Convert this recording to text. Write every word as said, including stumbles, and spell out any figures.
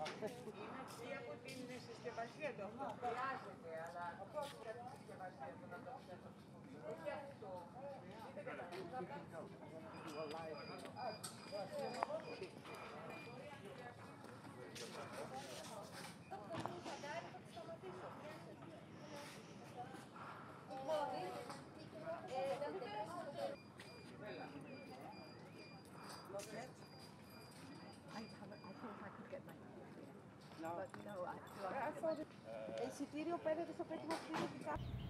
Ή από την συσκευασία του αυτό. Χρειάζεται, αλλά από την συσκευασία του να το θέσω. Όχι αυτό. Είτε εισιτήριο πέντε στο πέτυχα